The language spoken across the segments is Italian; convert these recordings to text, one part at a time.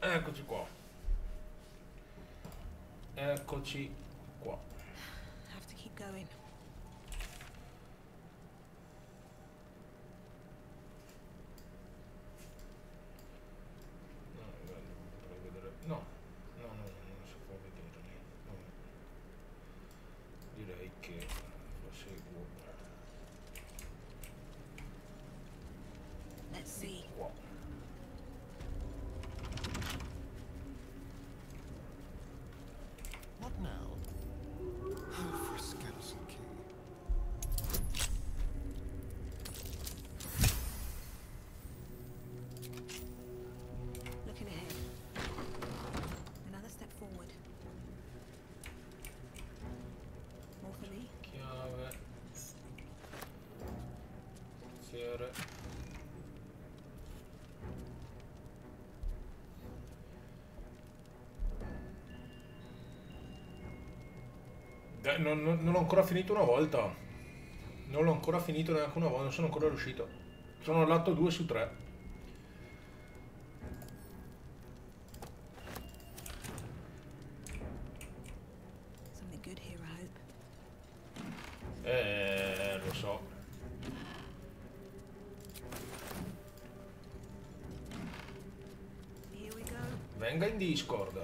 Eccoci qua. Eccoci qua. Have to keep going. No, per vedere. No, no, non si può vedere lì. No. Direi che proseguo Let's see. qua. What now? Oh, for Skeleton King. Looking ahead. Another step forward. More for me? Chiave. Fiere. Non l'ho ancora finito una volta. Non l'ho ancora finito neanche una volta, non sono ancora riuscito. Sono all'atto 2 su 3. Something good here, I hope. Lo so. Here we go. Venga in Discord.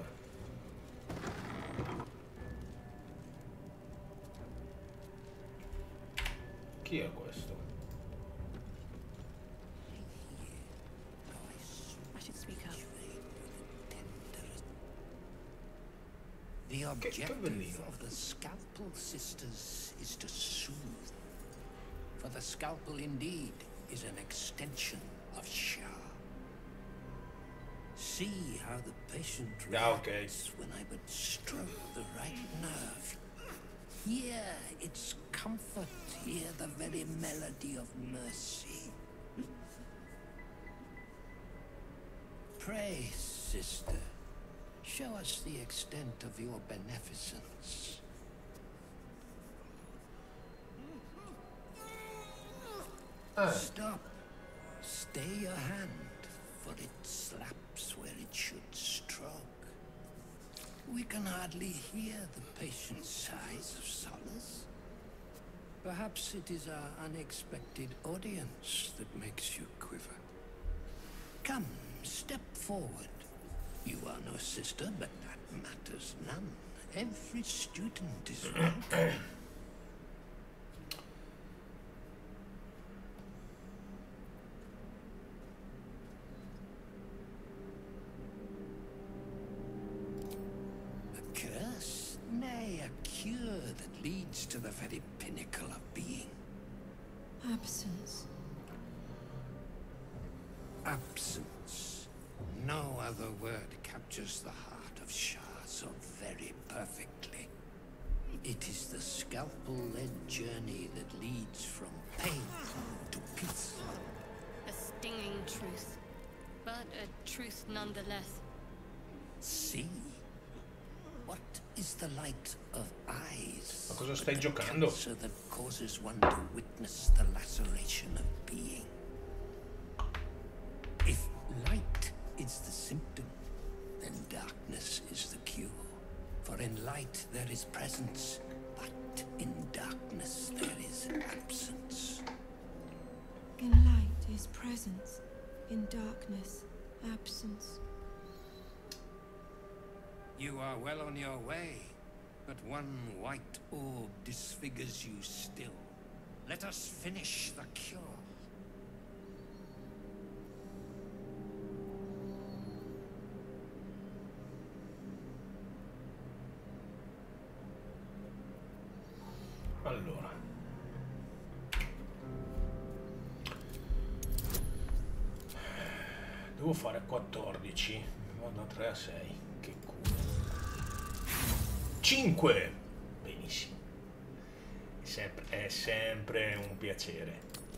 Chi è questo? I should speak up. The objective bellino. of the Scalpel Sisters is to soothe. For the Scalpel indeed is an extension of Shah. See how the patient reacts when I would stroke the right nerve. Hear its comfort, hear the very melody of mercy. Pray, sister, show us the extent of your beneficence. Stop. Stay your hand, for it slaps where it should stroke. We can hardly hear the patient's sighs of solace. Perhaps it is our unexpected audience that makes you quiver. Come, step forward. You are no sister, but that matters none. Every student is welcome. A curse? Nay, a cure that leads to the very pinnacle of being. Absence. Absence. No other word captures the heart of Shah so very perfectly. It is the scalpel-led journey that leads from pain to peace. A stinging truth, but a truth nonetheless. See? What is the light of eyes? Ma cosa but stai the giocando? cancer that causes one to witness the laceration of being. If light is the symptom, then darkness is the cure. For in light there is presence, but in darkness there is absence. In light is presence, in darkness, absence. You are well on your way, but one white orb disfigures you still. Let us finish the cure. Allora. Devo fare 14. Vado da 3 a 6. Che culo. 5! Benissimo. È sempre un piacere.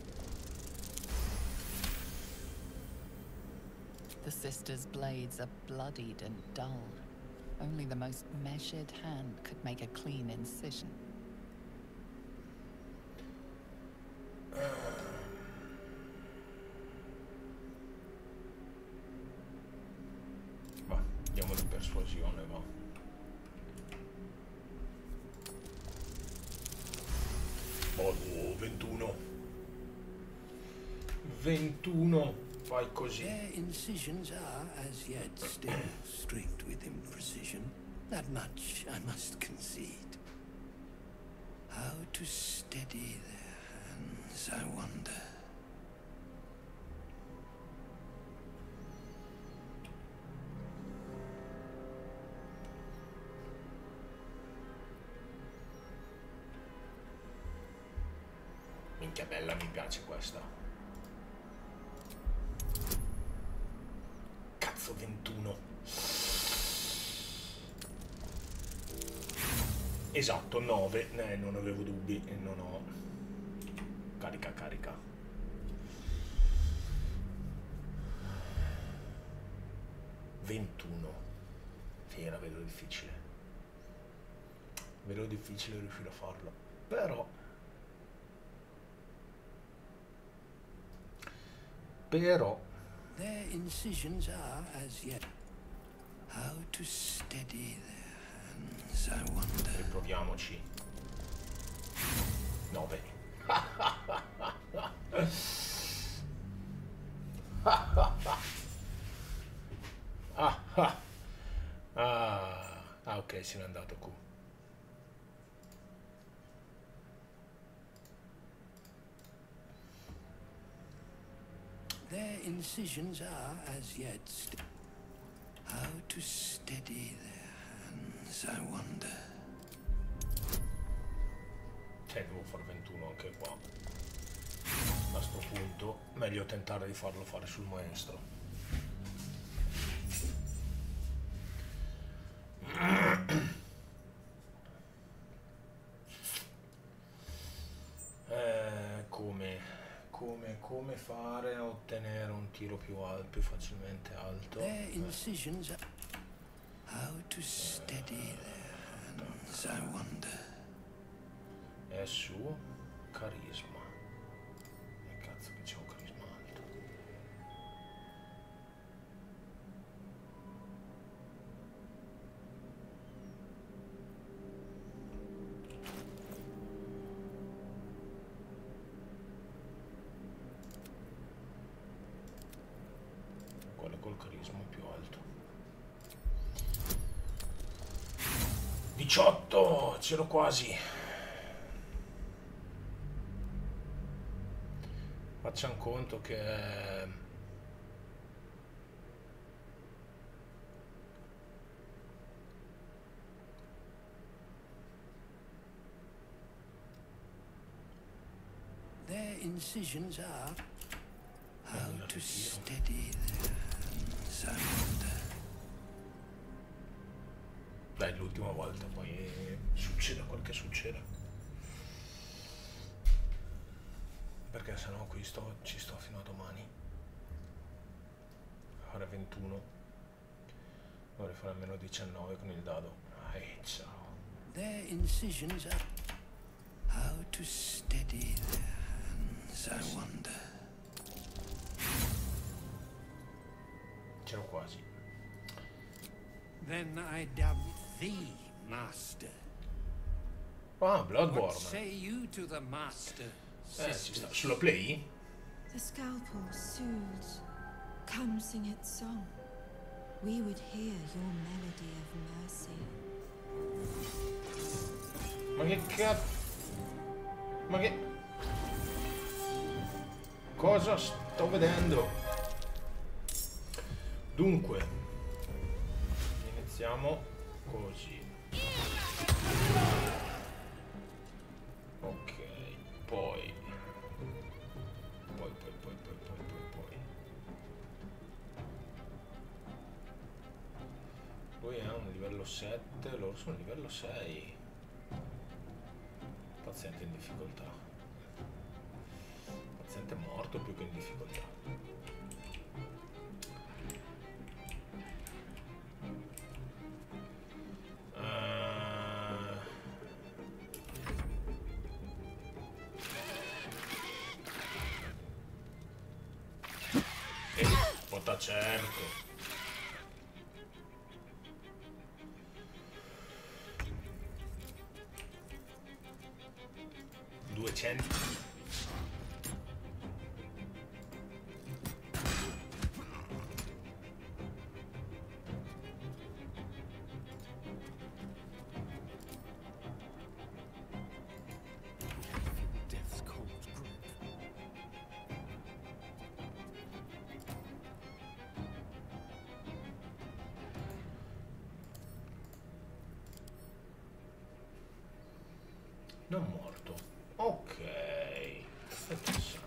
The sisters' blades are bloodied and dull. Only the most measured hand could make a clean incision. Va. esplosione, va. Oh, 21. 21. Fai così. Their incisions are as yet still streaked with imprecision. That much I must concede. How to steady their hands, I wonder. Minchia bella, mi piace questa. Cazzo, 21. Esatto, 9. Non avevo dubbi e non ho... Carica, carica. ...21. Sì, era vedo difficile. Vedo difficile riuscire a farlo. Però... Their incisions are as yet. How to steady their hands, I wonder. Riproviamoci. 9. Ok, se n'è andato Q. Their incisions are as yet how to steady their hands, I wonder. Devo fare 21 anche qua. A sto punto meglio tentare di farlo fare sul maestro. Come fare a ottenere un tiro più alto, più facilmente alto? Their incisions are how to steady their hands, I wonder. È su carisma. E cazzo che c'è un carisma alto. Quello col carisma più alto. 18, c'ero quasi. Facciamo conto che Their incisions are how to steady their hands, I wonder. dai, l'ultima volta, poi succede quel che succede. Perché sennò qui ci sto fino a domani. Fare 21. Dovrei fare almeno 19 con il dado. Ciao. Their incisions are how to steady their hands, I wonder. C'ero quasi. Then I dub thee master. Ah, Bloodborne. What say you to the master, Ci sister? sta. Sulla play? The scalpel soothes. Come sing its song. We would hear your melody of mercy. Ma che cazzo? Ma che... Cosa sto vedendo? Dunque, iniziamo così. Ok, poi. Lui è un livello 7, loro sono livello 6. Paziente in difficoltà. Paziente morto più che in difficoltà. Certo. 200. Death's cold grip. Non morto. Ok. Interessante.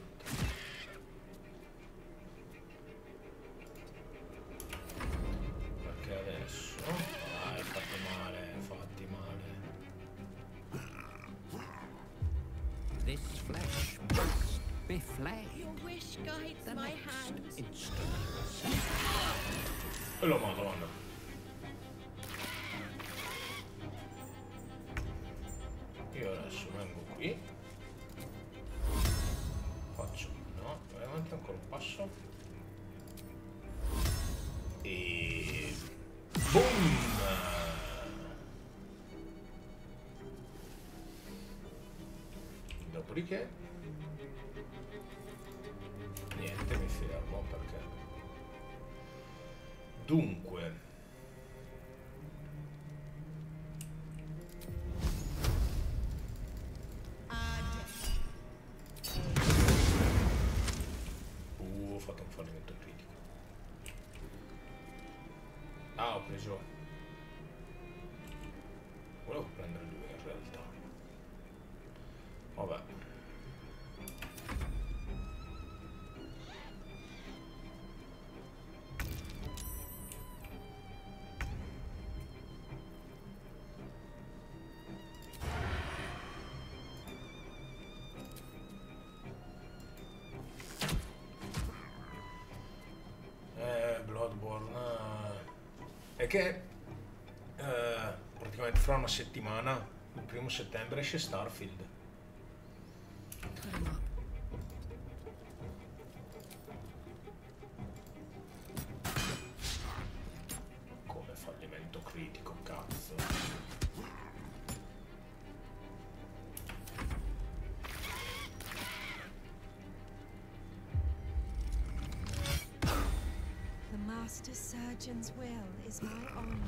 Perché adesso... Dai, fatti male, fatti male. This flesh must be flayed. Your wish guides The my next hand. instant. E lo madonna. Io adesso vengo qui. Faccio... No, vai avanti ancora un passo. E... Boom! Dopodiché... Niente, mi fermo perché... Dunque... ho fatto un fallimento critico. Ah, ho preso... Volevo prendere lui in realtà. Vabbè. Bloodborne è che praticamente fra una settimana, il 1° settembre, esce Starfield. Put 'em up. Come fallimento critico, cazzo. The Master Surgeon's will is my honor.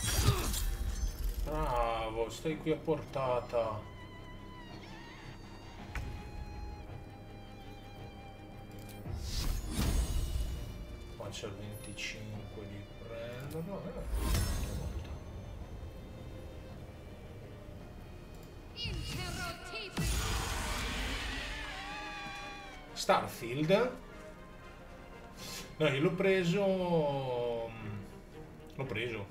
Bravo, stai qui a portata. Qua c'è il 25 di prenderlo. Un'altra volta. Starfield. No, io l'ho preso. L'ho preso.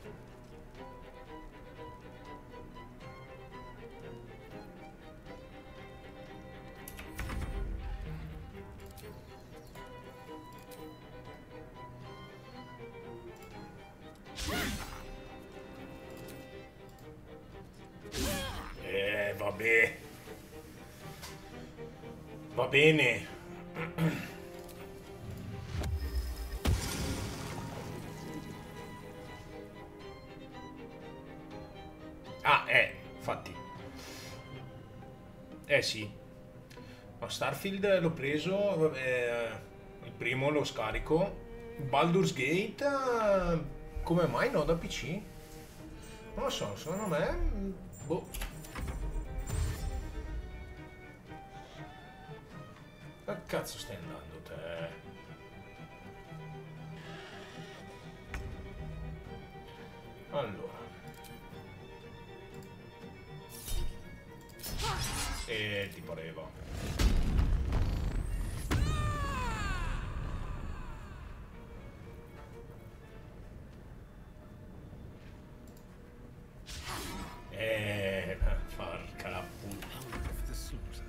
Vabbè. Va bene. Ah, infatti. Sì. Ma Starfield l'ho preso, il primo lo scarico. Baldur's Gate, come mai no da PC? Non lo so, secondo me... Boh. Che cazzo stai andando te? Allora. Ti pareva. Porca la puttana. Hound of the slaughter.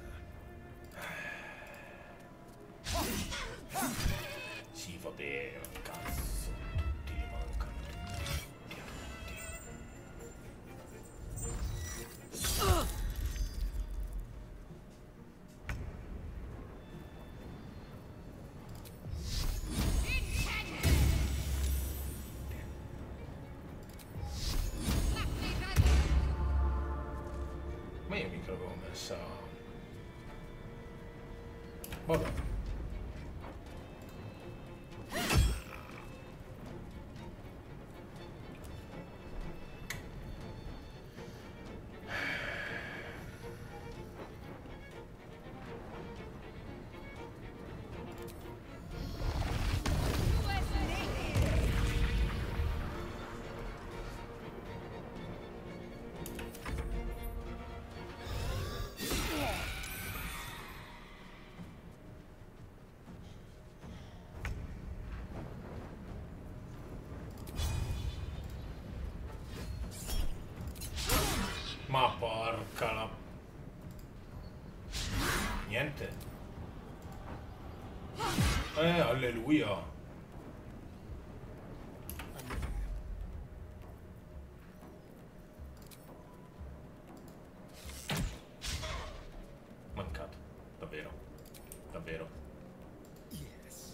Sì, va bene, cazzo. Tutti li mancano. Tutti. Ma io mica l'avevo messa... Vabbè. Ma porca la... Niente. Alleluia. Mancato. Davvero. Davvero. Yes.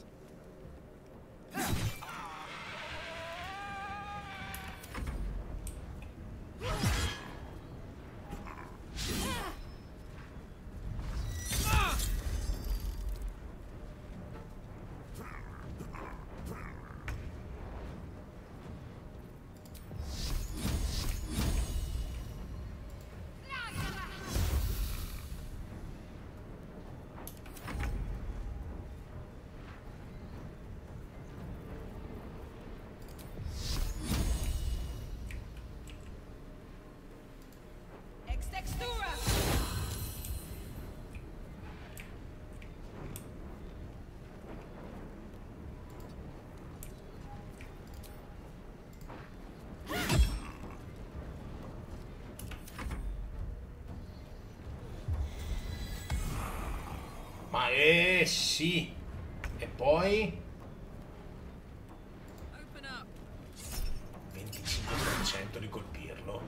Ex textura! Ma sì. E poi Open up! 25% di colpirlo.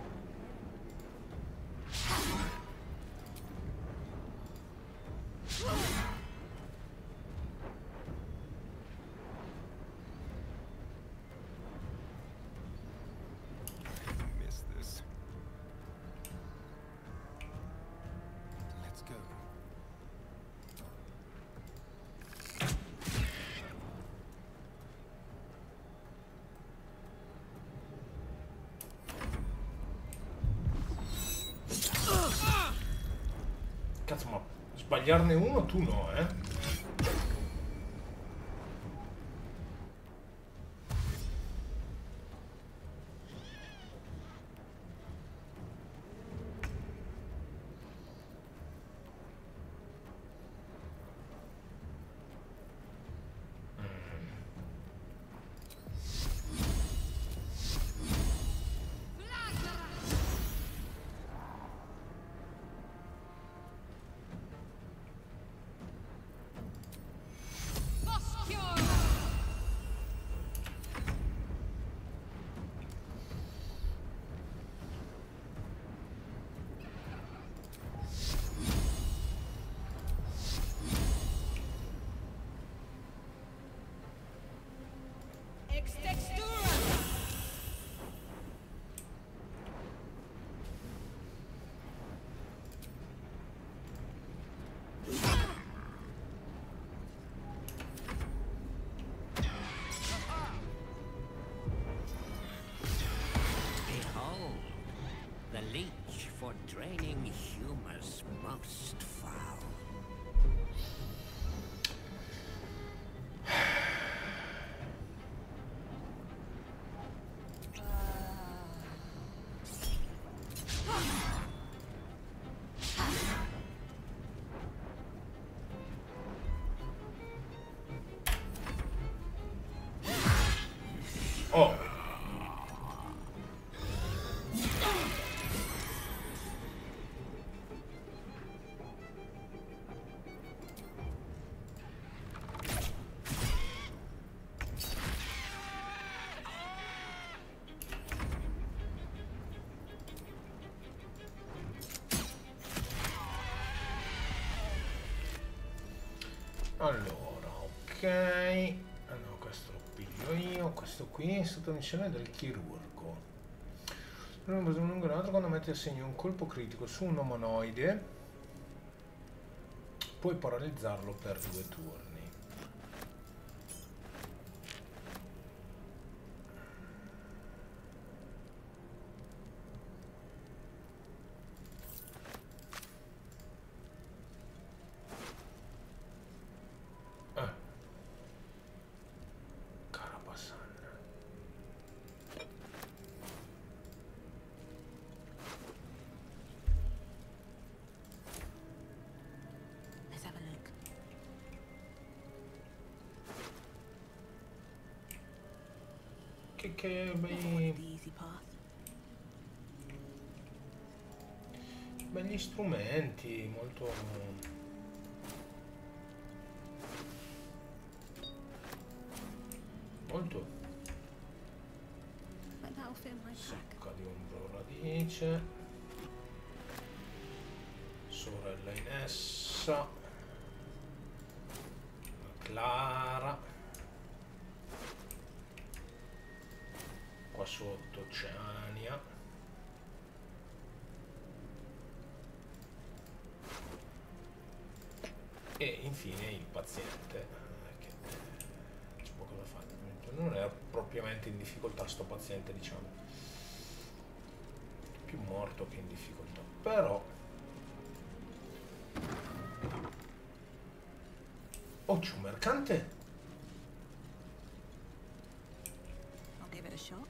Missed this. Let's go. Cazzo, ma sbagliarne uno tu no, eh? Ex textura! Behold, the leech for draining humors most foul. Oh. Allora, ok. Ah no, questo lo piglio io. Questo qui è stata missione del chirurgo. Un grado quando metti a segno un colpo critico su un umanoide puoi paralizzarlo per 2 turni. Carapasan. Let's have a look. Che What's bei, the easy path? begli strumenti, molto... molto But that'll fit my pack. secca di ombro radice, sorella in essa, Clara, qua sotto Oceania, e infine il paziente, che c'è poco da fare, non è propriamente in difficoltà sto paziente, diciamo, più morto che in difficoltà, però... Oh, c'è un mercante? I'll give it a shot.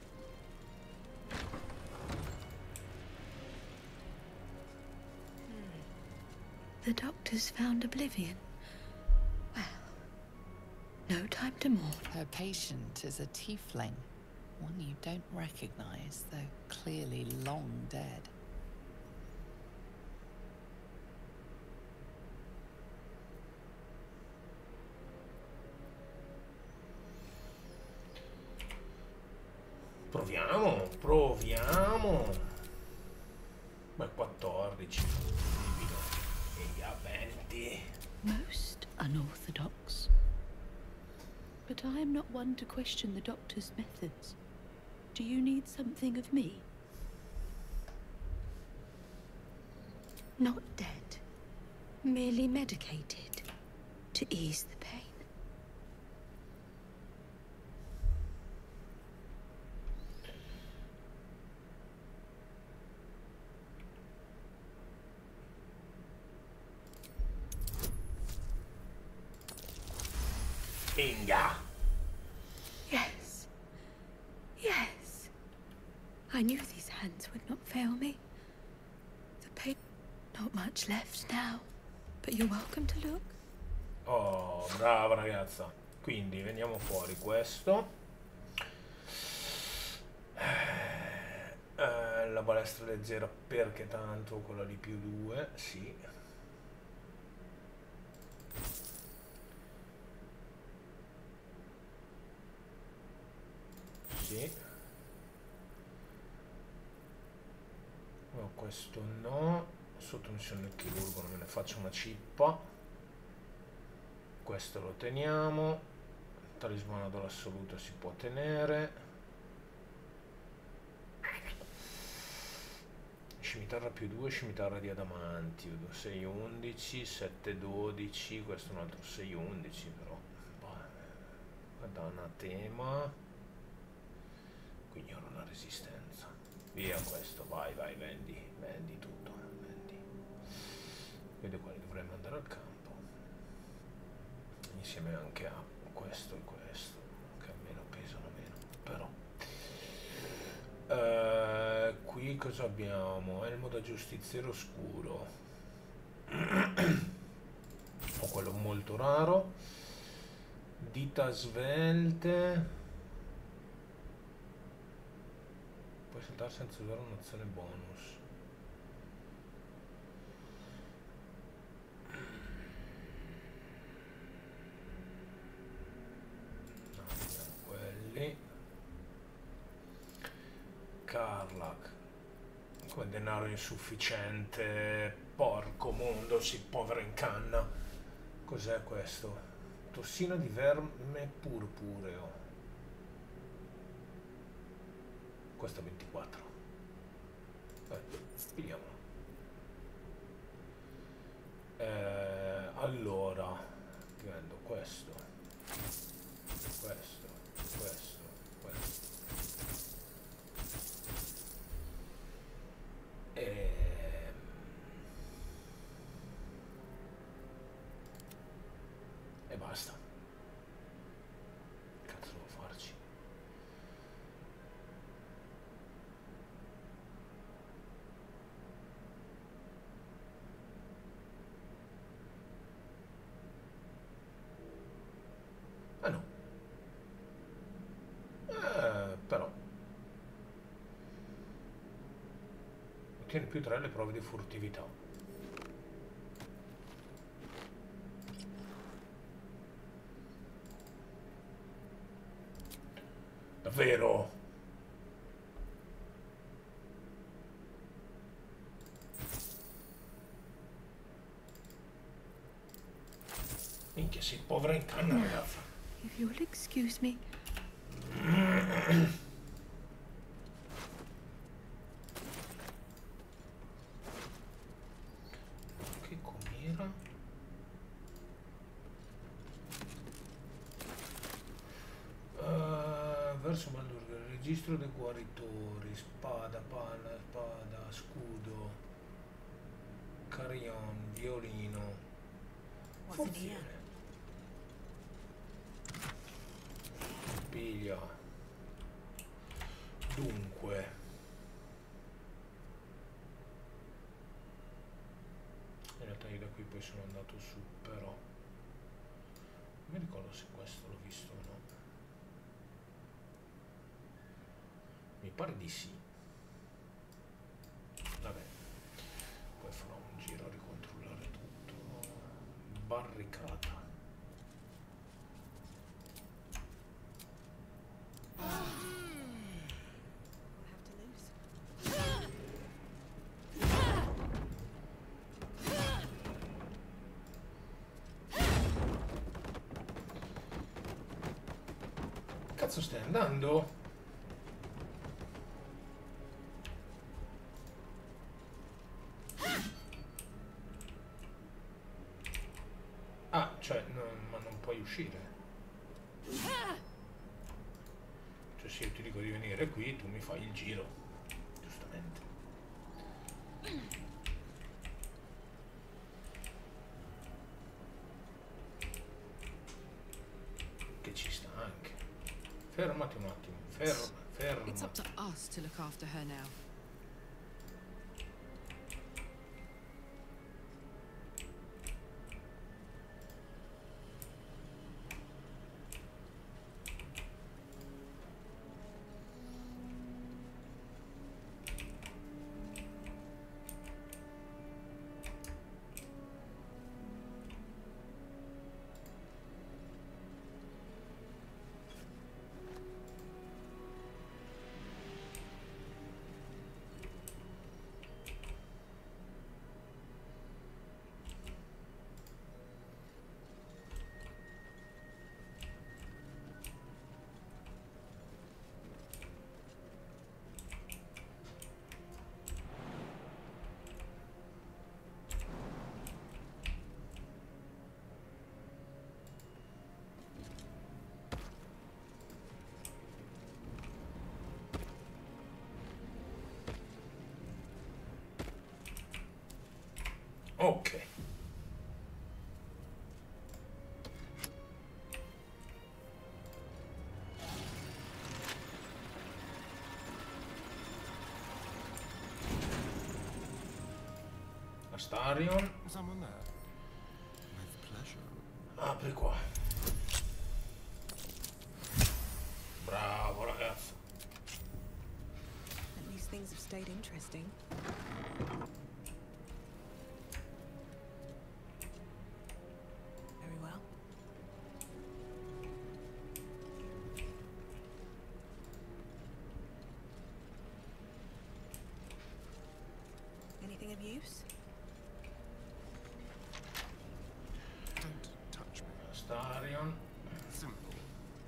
The doctor's found Oblivion. Well, no time to mourn. Her patient is a tiefling, one you don't recognize, though clearly long dead. Proviamo. Beh, 14. Livido. E a 20. Most unorthodox. But I am not one to question the doctor's methods. Do you need something of me? Not dead. Merely medicated. To ease the pain. Inga. Yes. Yes. I knew these hands would not fail me. The pain... Not much left now. But you're welcome to look. Oh, brava ragazza. Quindi veniamo fuori questo. La balestra leggera perché tanto quella di più 2, sì. Sì. No, questo no. Sotto missione del chirurgo non me ne faccio una cippa. Questo lo teniamo. Talismano dell'assoluto si può tenere. Scimitarra più 2, scimitarra di adamanti. 6 11, 7 12. Questo è un altro 6 11 però. Da anatema. Quindi ora una resistenza. Via questo, vai, vendi tutto, vendi. Vedo quali dovremmo andare al campo. Insieme anche a questo e questo, che almeno pesano meno, però. Qui cosa abbiamo? Elmo da giustiziere oscuro. Ho quello molto raro. Dita svelte. Puoi saltare senza usare un'azione bonus. No, quelli. Karlach. Come denaro insufficiente. Porco mondo, si povero in canna. Cos'è questo? Tossina di verme purpureo. Questo è 24. Pigliamolo. Allora, prendo questo, questo, questo, questo. E basta. Che cazzo devo farci? Ah no. Però. Ottieni più 3 le prove di furtività. Davvero? Minchia, sei povera in canna, ragazza. If you'll excuse me. Che com'era? Verso Baldur's registro dei guaritori, spada, palla, spada, scudo, carillon, violino. Forziere. Piglia. Dunque. In realtà io da qui poi sono andato su, però non mi ricordo se questo l'ho visto o no. Mi pare di sì. Vabbè, poi farò un giro a ricontrollare tutto. Barricata. Cazzo stai andando? Ah, cioè, ma non puoi uscire. Cioè, se io ti dico di venire qui, tu mi fai il giro. Giustamente. Che ci sta anche. Fermati un attimo. Ferma. It's up to us to look after her now. Ok. Astarion. Someone there? With pleasure. Apri qua. Bravo ragazzo. At least things have stayed interesting. Very well. Anything of use? Don't touch me. Astarion. Simple.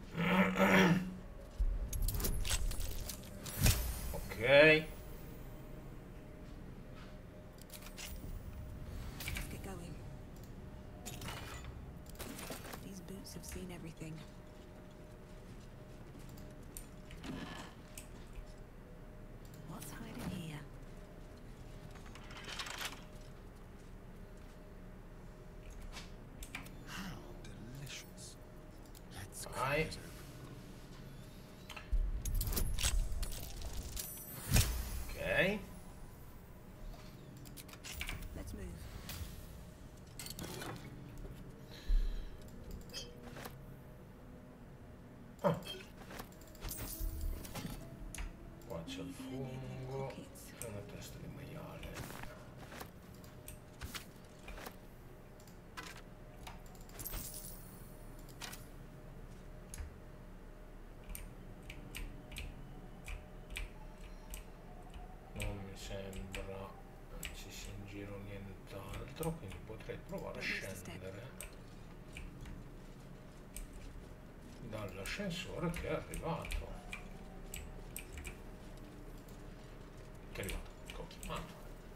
Ok. Let's get going. seen everything. What's hiding here? How delicious. Let's Vai. crack it Ok. Let's move. Ah. Qua c'è il fungo e una testa di maiale. Non mi sembra ci sia in giro nient'altro, quindi potrei provare a scendere dall'ascensore che è arrivato. Che è arrivato, che ho chiamato.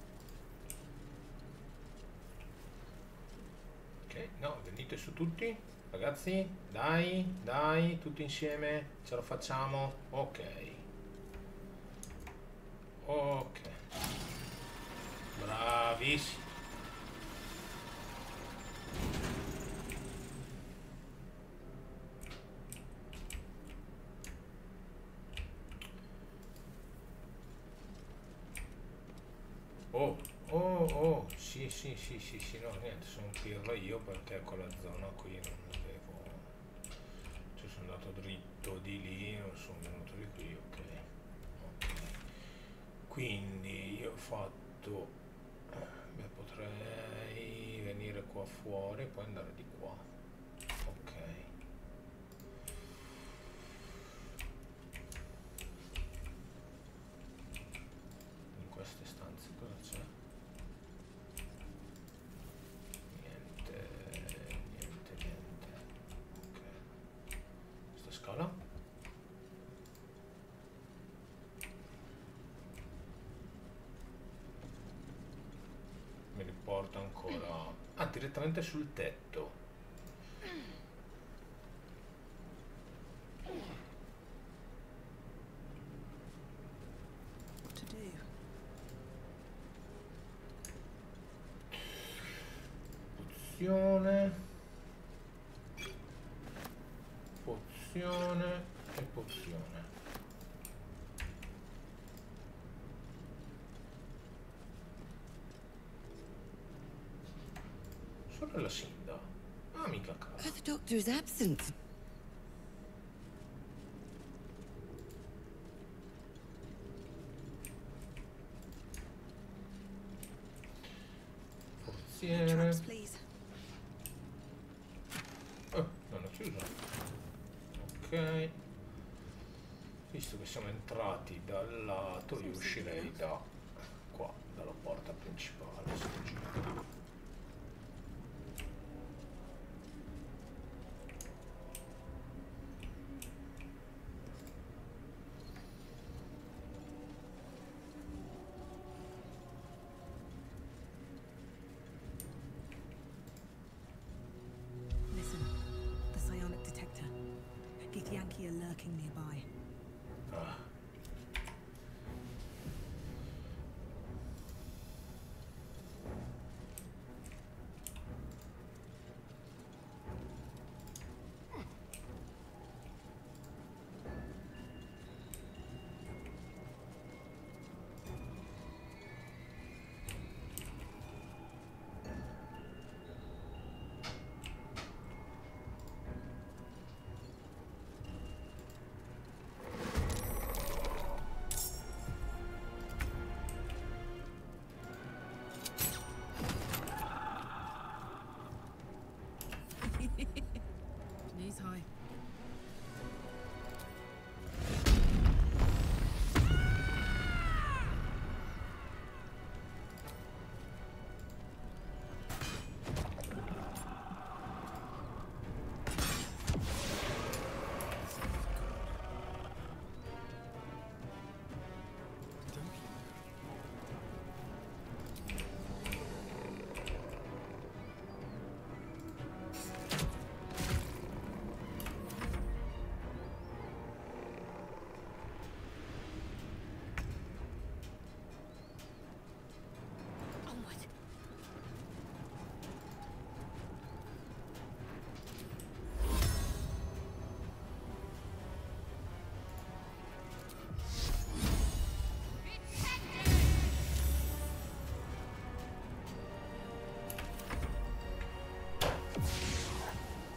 Ok, no, venite su tutti, ragazzi, dai, tutti insieme, ce la facciamo, ok. Ok, bravissimi. Oh, sì, no, niente, sono un pirla io perché quella zona qui non avevo, cioè sono andato dritto di lì, non sono venuto di qui, ok. Quindi io ho fatto, beh, potrei venire qua fuori e poi andare di qua, ok. In queste stanze cosa c'è? Niente. Ok. Questa scala? Mi riporta ancora... Ah, direttamente sul tetto. What to do? Pozione e pozione. Sorella Sinda. Ah, mica cara. Oh, the doctor is absent. Pozione. Traps, please. Non è chiuso. Ok. Visto che siamo entrati dal lato, io uscirei da qua, dalla porta principale. Se giro. Listen, the psionic detector. Githyanki are lurking nearby. Ah.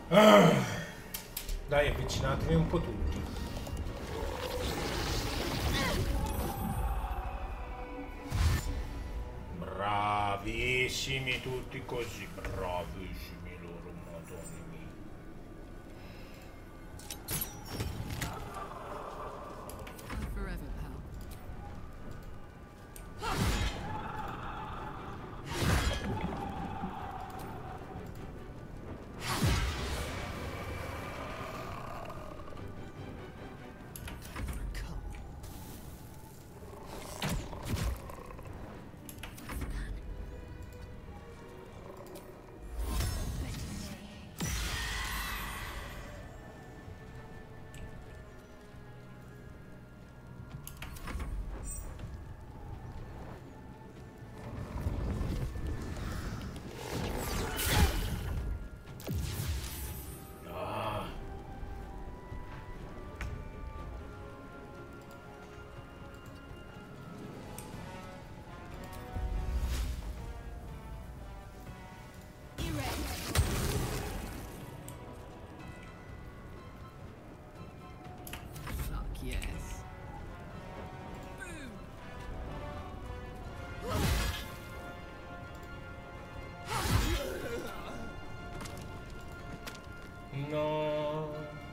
Dai, avvicinatevi un po' tutti. Bravissimi tutti così, bravissimi loro, madonna mia. Forever, pal. Fuck yes. No.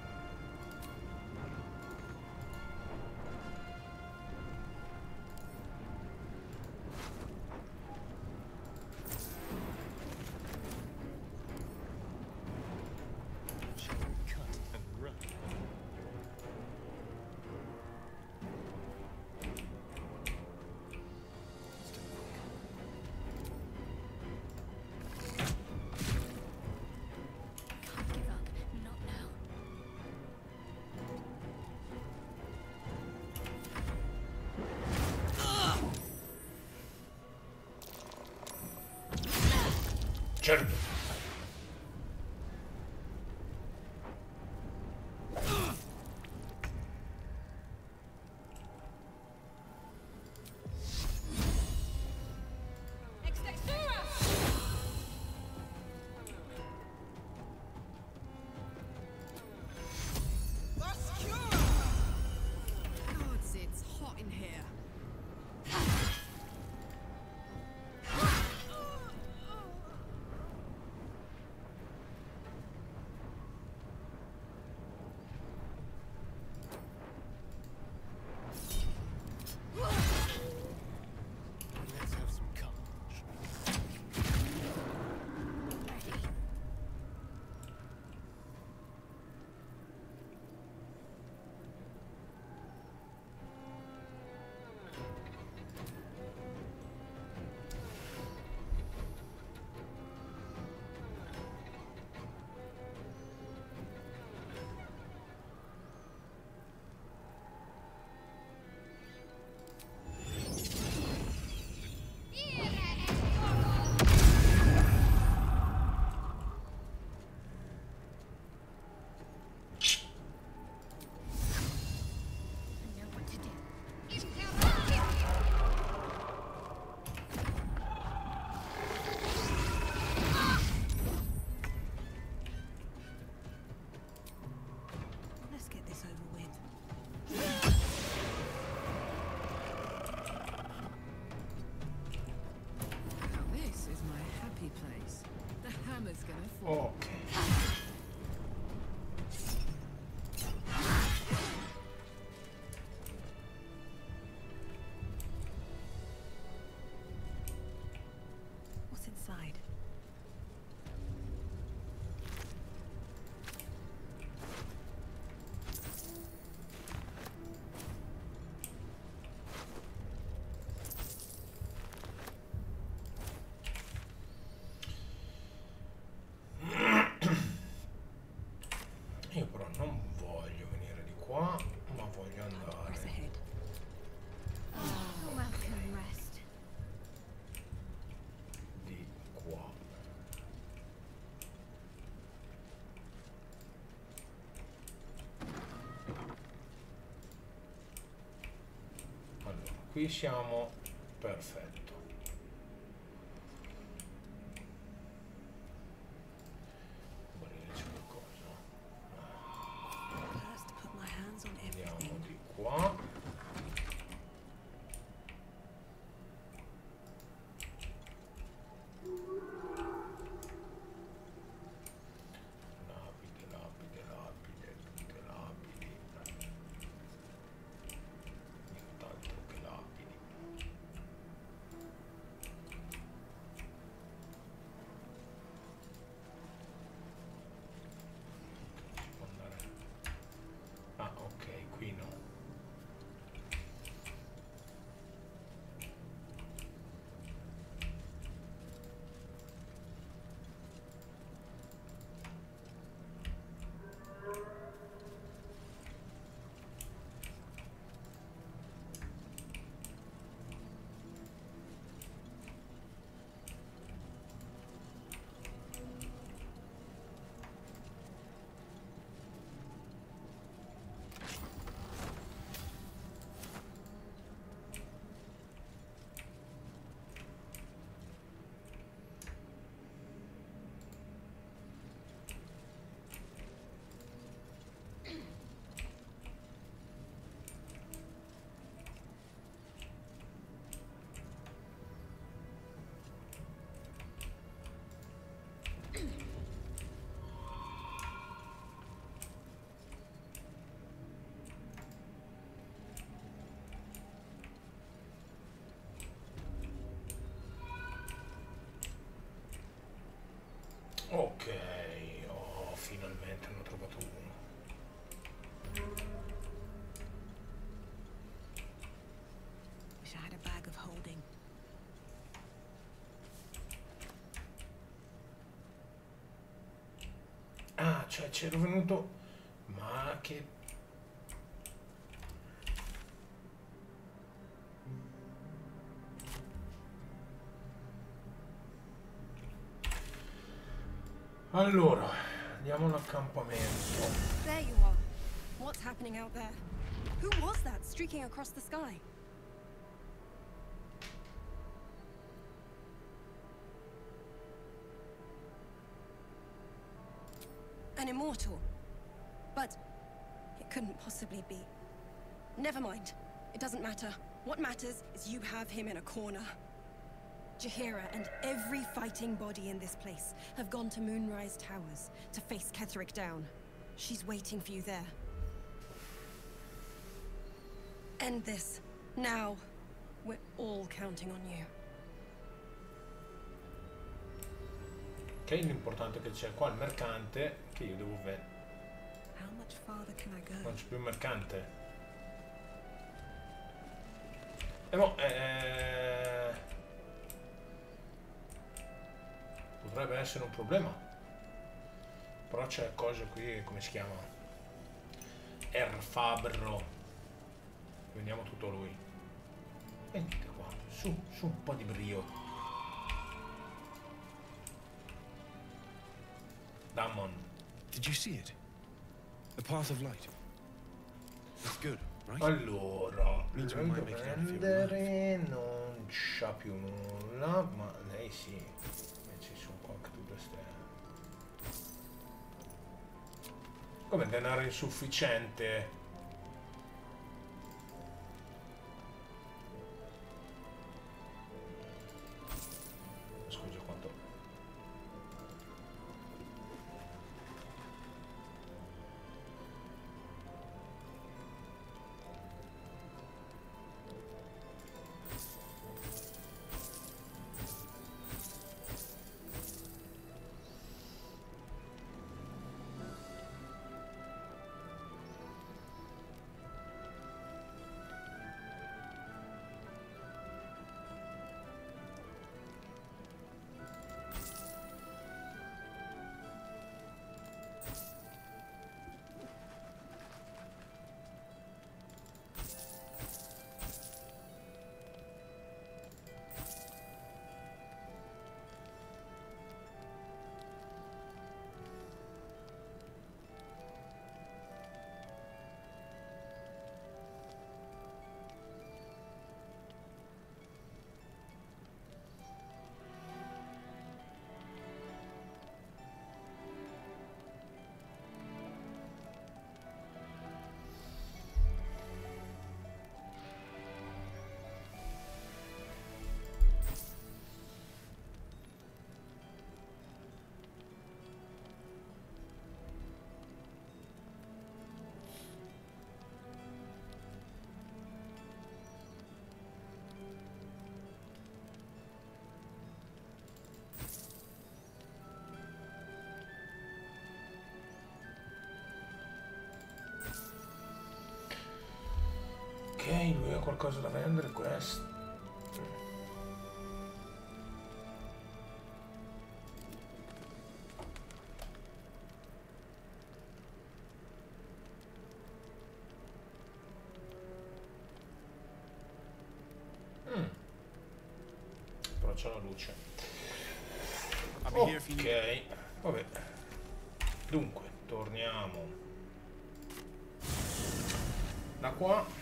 Shall we cut and run? Can't give up. Not now. Certo. Gods, it's hot in here. Let's have some carnage. I know what to do. Let's get this over with. Now this is my happy place. The hammer's gonna fall. Ok. What's inside? Io però non voglio venire di qua, ma voglio Press andare ahead. Welcome, rest. di qua. Allora, qui siamo perfetto. Barile c'è qualcosa. cioè c'ero venuto... Ma che... Allora, andiamo all'accampamento. There you are. What's happening out there? Who was that streaking across the sky? An immortal. But it couldn't possibly be. Never mind. It doesn't matter. What matters is you have him in a corner. Jaheira and every fighting body in this place have gone to Moonrise Towers to face Ketherick down. She's waiting for you there. End this. Now. We're all counting on you. Ok, l'importante è che c'è qua il mercante che io devo vendere. How much farther can I go? Non c'è più il mercante. E mo, potrebbe essere un problema. Però c'è cosa qui, come si chiama? Erfabrro. Vediamo tutto lui. Venite qua, su un po' di brio. Dammon. Did you see it? The path of light. It's good, right? Allora, Means we might make it out of here prendere non c'ha più nulla, ma lei sì. E ci sono qua anche tutte ste. Come denaro insufficiente. Scusa quanto. Ok, lui ha qualcosa da vendere, questo. Però c'è la luce. Ok, vabbè. Dunque, torniamo da qua.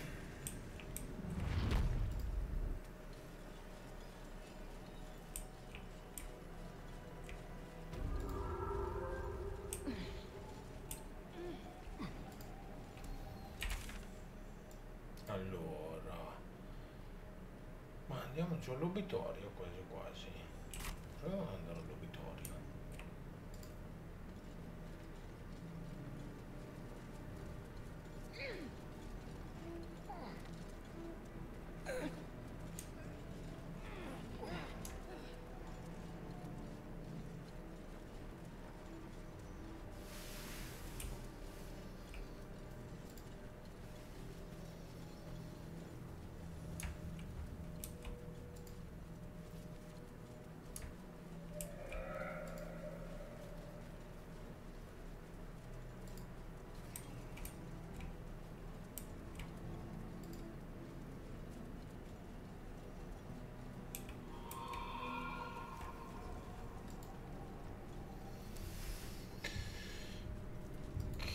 Allora, ma andiamo giù all'obitorio quasi quasi. Proviamo ad andare all'obitorio.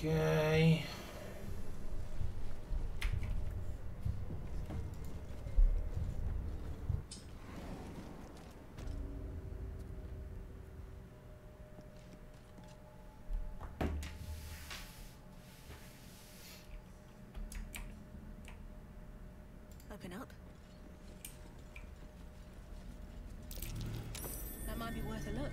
Open up. That might be worth a look.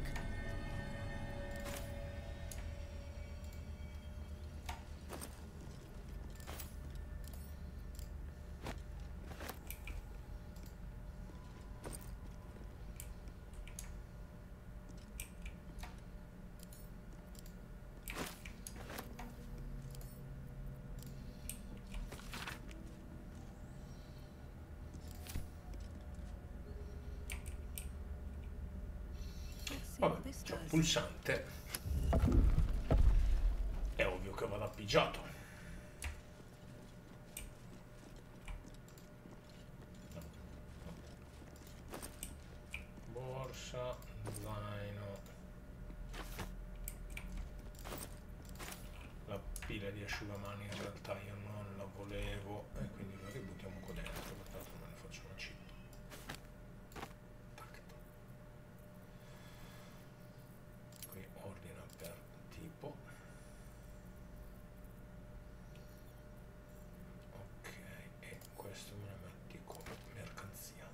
Vabbè, c'è un pulsante. È ovvio che vada appoggiato. Borsa, zaino. La pila di asciugamani in realtà io non la volevo e quindi la ributtiamo qua dentro, per tanto me ne faccio una chip. Qui ordina per tipo. Ok, e questo me lo metti come mercanzia.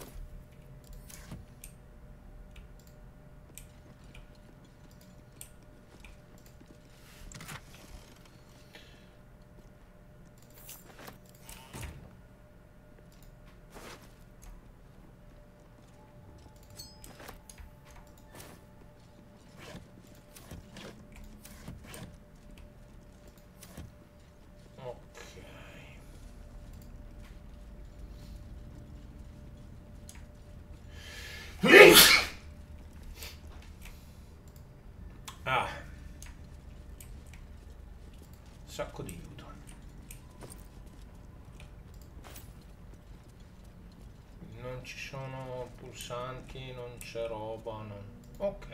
Ah, sacco di aiuto. Non ci sono pulsanti, non c'è roba, non... Ok.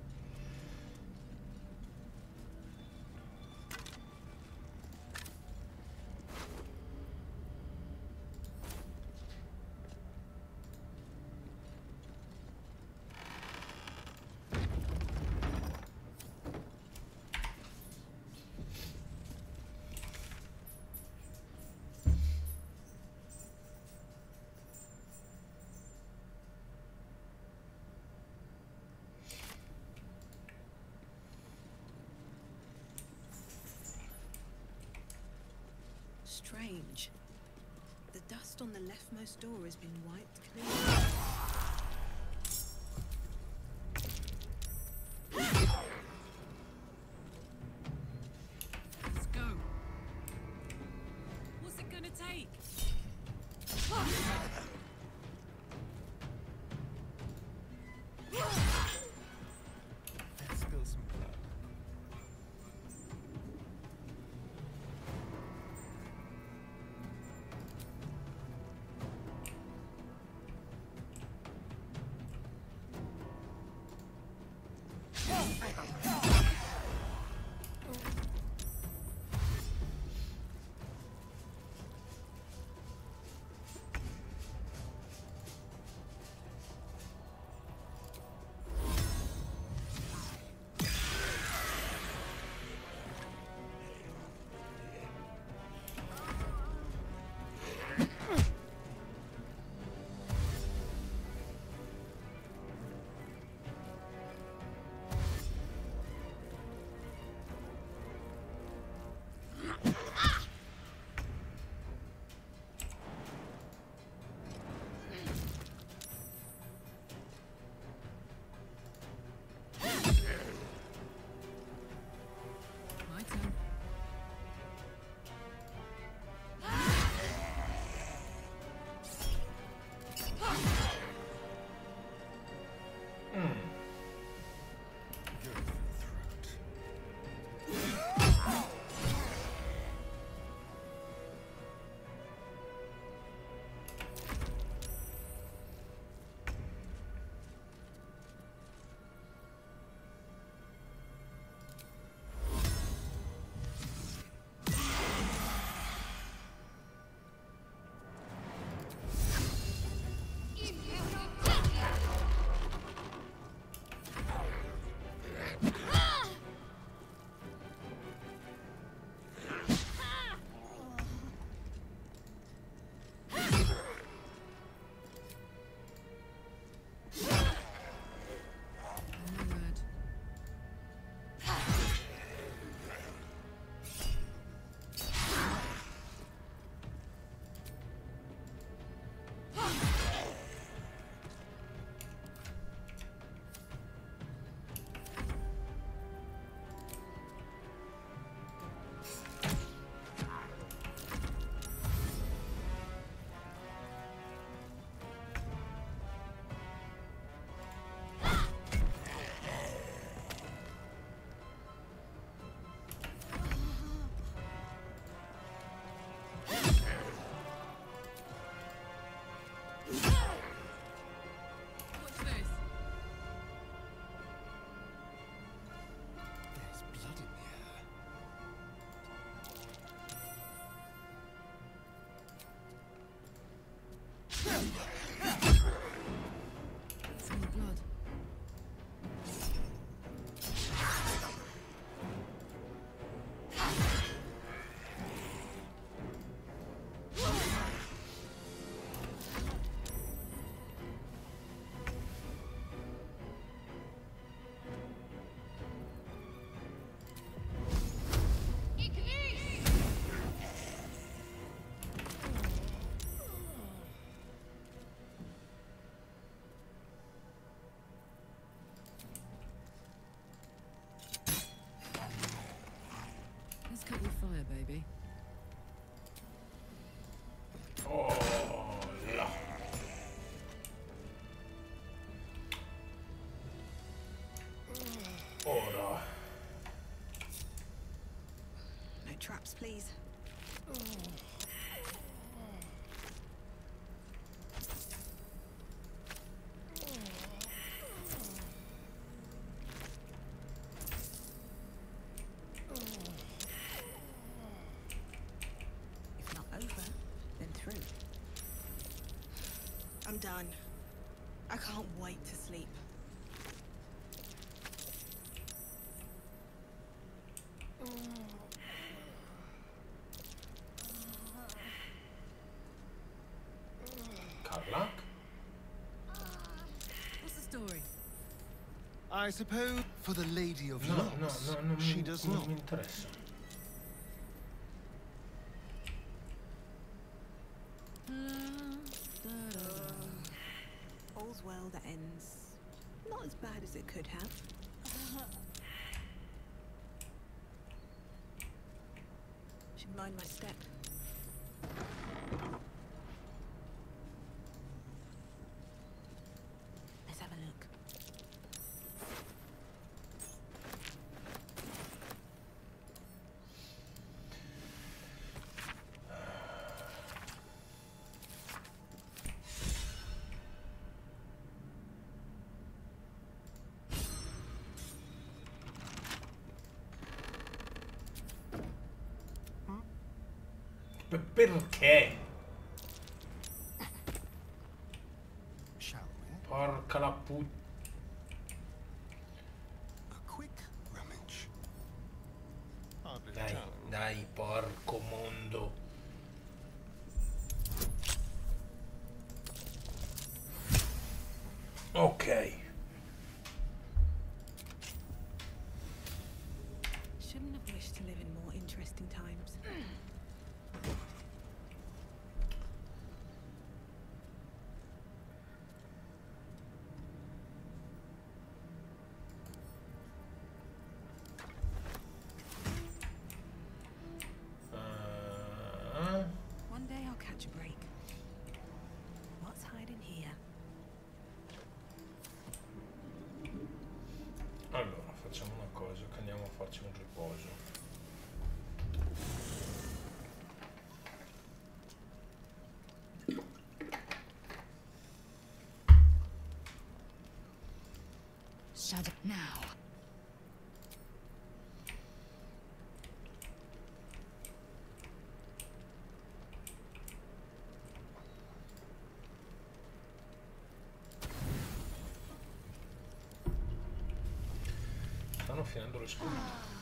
Strange. The dust on the leftmost door has been wiped clean. Let's go. What's it gonna take? Let's spill some blood. Let's cut your fire, baby. Oh là. Ora. No traps, please. If not over, then through. I'm done. I can't wait to sleep. Karlach? What's the story? I suppose for the Lady of No, Lots, non she mi, does non not. mi interessa. All's well that ends not as bad as it could have. Should mind my step. Let's have a look. Perché? Shall we? Porca la puttana. A quick rummage. Hardly Dai, done. dai, porco mondo. Ok. Shouldn't have wished to live in more interesting times. One day I'll catch a break. What's hiding here? Allora, facciamo una cosa, che andiamo a farci un riposo. Shut up now. Stanno finendo le scuse.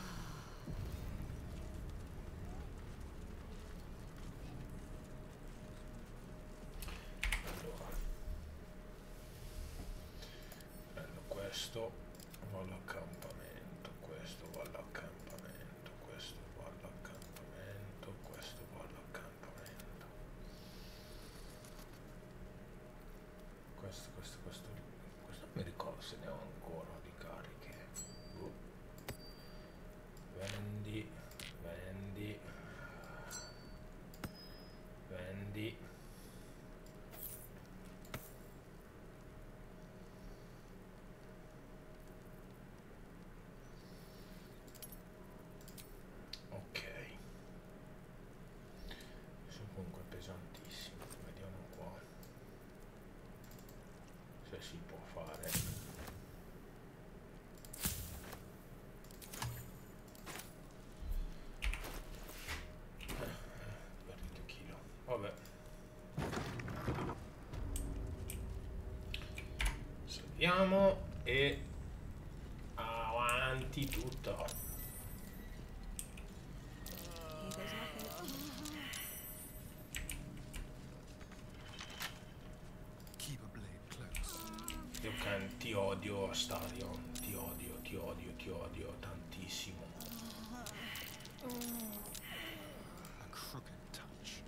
Allora, prendo questo, va all'accampamento, questo va all'accampamento, questo va all'accampamento, questo va all'accampamento. Questo non mi ricordo se ne ho ancora di cariche. Vendi, vendi, vendi. Ok. Sono comunque pesantissimo. Vediamo qua se si può fare. Perdito chilo. Vabbè. Salviamo e avanti tutto. Here goes nothing. Keep a blade close. Io ti odio Astarion, ti odio, ti odio, ti odio tantissimo. A crooked touch.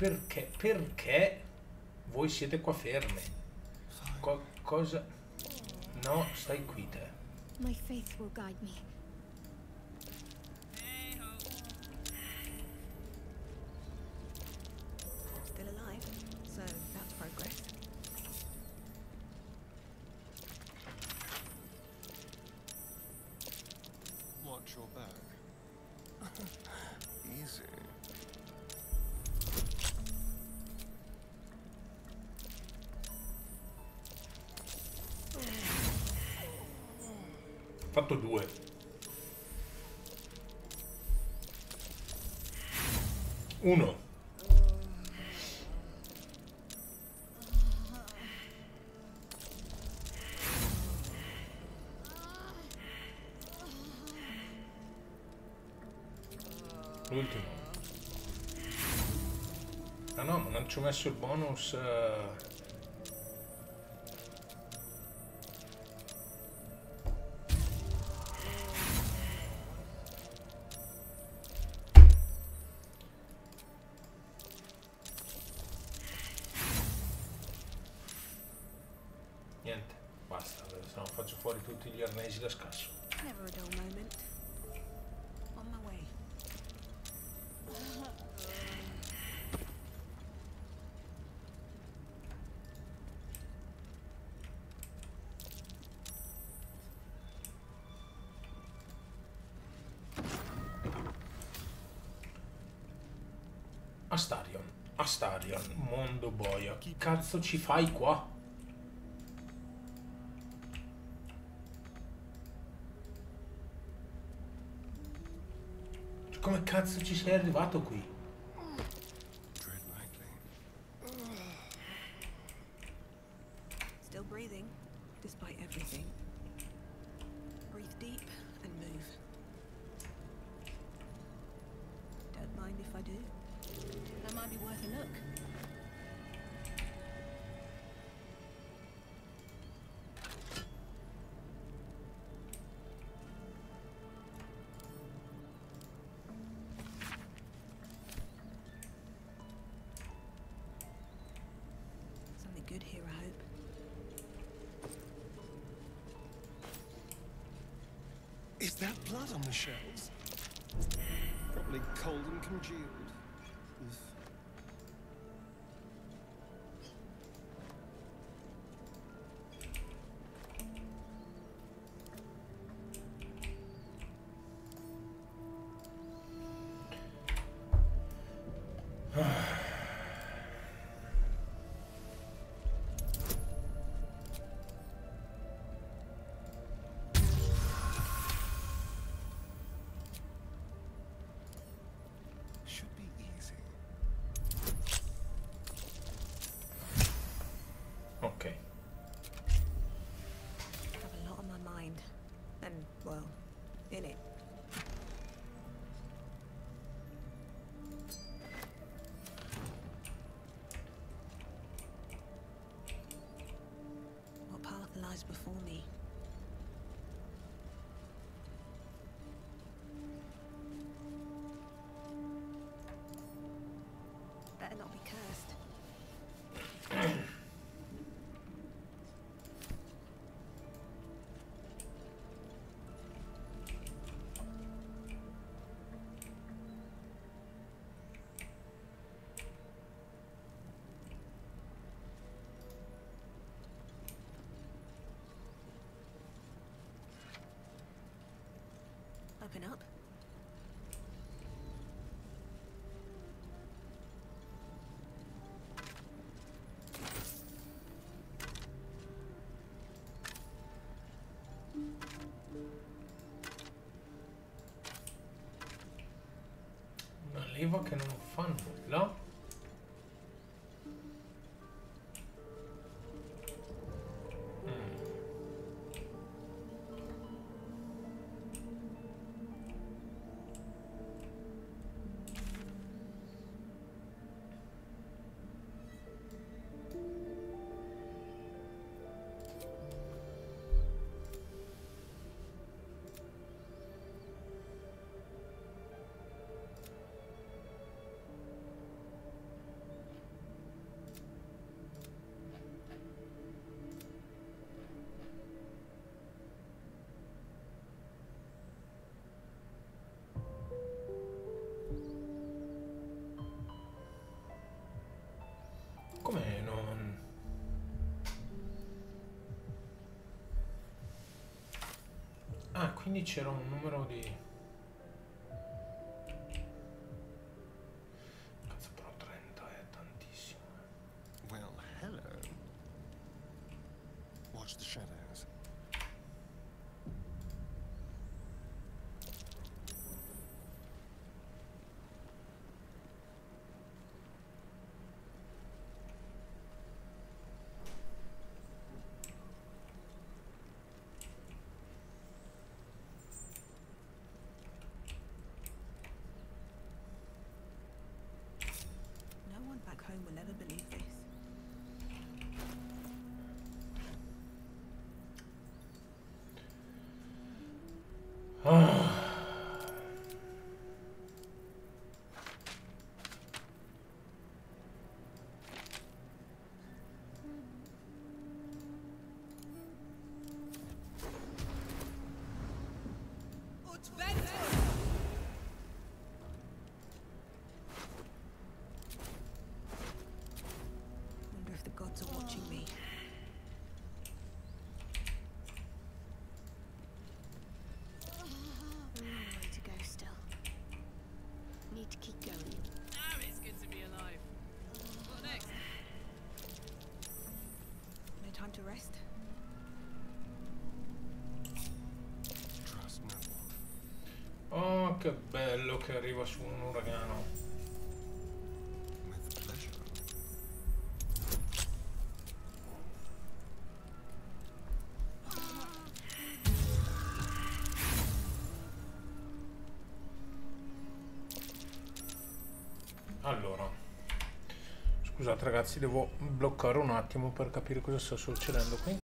Perché voi siete qua ferme? Cosa? No, stai qui te. My faith will guide me. Still alive, so that's progress. Watch your back. Easy. Fatto 2. Uno. L'ultimo. Ah no, ma non ci ho messo il bonus. Niente, basta, se no faccio fuori tutti gli arnesi da scasso. Never a dull moment. On my way. Astarion, mondo boia, chi cazzo ci fai qua? Come cazzo ci sei arrivato qui? Still breathing, despite everything. Breathe deep and move. Don't mind if I do. That might be worth a look. Something good here, I hope. Is that blood on the shelves? Probably cold and congealed. Oof. Should be easy. Ok. Have a lot on my mind. And, well, in it. What path lies before me? Better not be cursed. Open up. Una leva che non fa nulla. Ah, quindi c'era un numero di... Cazzo, però 30 è tantissimo. Well, hello. Watch the shadows. No one back home will ever believe this. Wonder if the gods are watching me. Way to go still. Need to keep going. Damn, it's good to be alive. What next? No time to rest. Trust no one. Oh, che bello che arriva su un uragano. With pleasure. Allora, scusate ragazzi, devo bloccare un attimo per capire cosa sta succedendo qui.